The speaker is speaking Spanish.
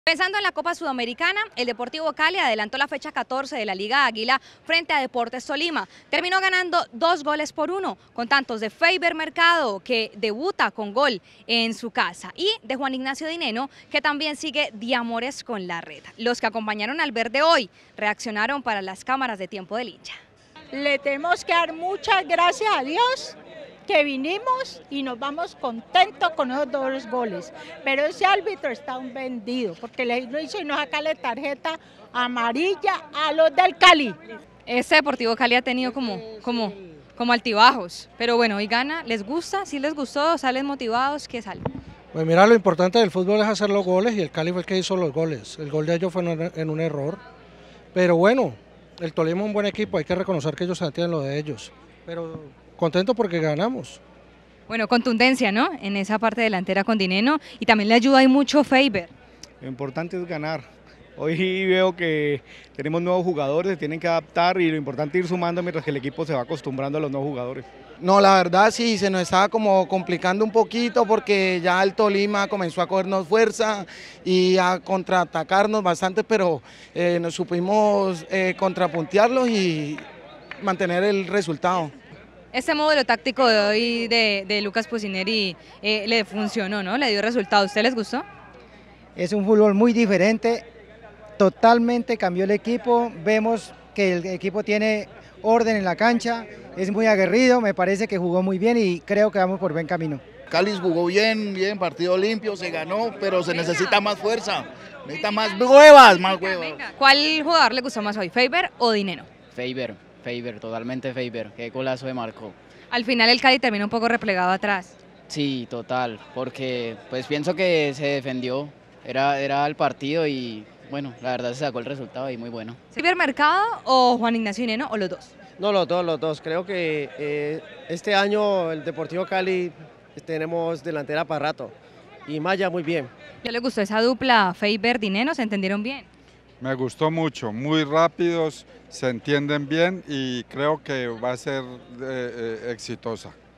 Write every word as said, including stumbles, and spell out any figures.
Pensando en la Copa Sudamericana, el Deportivo Cali adelantó la fecha catorce de la Liga Águila frente a Deportes Tolima. Terminó ganando dos goles por uno, con tantos de Feiber Mercado, que debuta con gol en su casa, y de Juan Ignacio Dineno, que también sigue de amores con la red. Los que acompañaron al verde hoy reaccionaron para las cámaras de Tiempo del Hincha. Le tenemos que dar muchas gracias a Dios que vinimos y nos vamos contentos con esos dos goles, pero ese árbitro está un vendido porque le hizo y nos sacarle tarjeta amarilla a los del Cali. Este Deportivo Cali ha tenido como, como, como altibajos, pero bueno, hoy gana. ¿Les gusta? ¿Sí les gustó? ¿Salen motivados? ¿Qué sale? Pues mira, lo importante del fútbol es hacer los goles y el Cali fue el que hizo los goles. El gol de ellos fue en un error, pero bueno, el Tolima es un buen equipo, hay que reconocer que ellos se atienden lo de ellos, pero contento porque ganamos. Bueno, contundencia, ¿no? En esa parte delantera con Dineno, y también le ayuda ahí mucho Feiber. Lo importante es ganar. Hoy veo que tenemos nuevos jugadores, se tienen que adaptar y lo importante es ir sumando mientras que el equipo se va acostumbrando a los nuevos jugadores. No, la verdad sí, se nos estaba como complicando un poquito porque ya el Tolima comenzó a cogernos fuerza y a contraatacarnos bastante, pero eh, nos supimos eh, contrapuntearlos y mantener el resultado. Este módulo táctico de hoy de, de Lucas Pusineri eh, le funcionó, ¿no? Le dio resultado. ¿A usted les gustó? Es un fútbol muy diferente, totalmente cambió el equipo, vemos que el equipo tiene orden en la cancha, es muy aguerrido, me parece que jugó muy bien y creo que vamos por buen camino. Cali jugó bien, bien, partido limpio, se ganó, pero se necesita más fuerza, necesita más huevas, más huevas. ¿Cuál jugador le gustó más hoy, Feiber o Dineno? Feiber, Feiber, totalmente Feiber, qué golazo de marco. Al final el Cali terminó un poco replegado atrás. Sí, total, porque pues pienso que se defendió, era, era el partido y bueno, la verdad se sacó el resultado y muy bueno. ¿Feiber Mercado o Juan Ignacio Dineno o los dos? No, los dos, los dos. Creo que eh, este año el Deportivo Cali tenemos delantera para rato y Maya muy bien. ¿Ya le gustó esa dupla Feiber-Dineno? ¿Se entendieron bien? Me gustó mucho, muy rápidos, se entienden bien y creo que va a ser eh, eh, exitosa.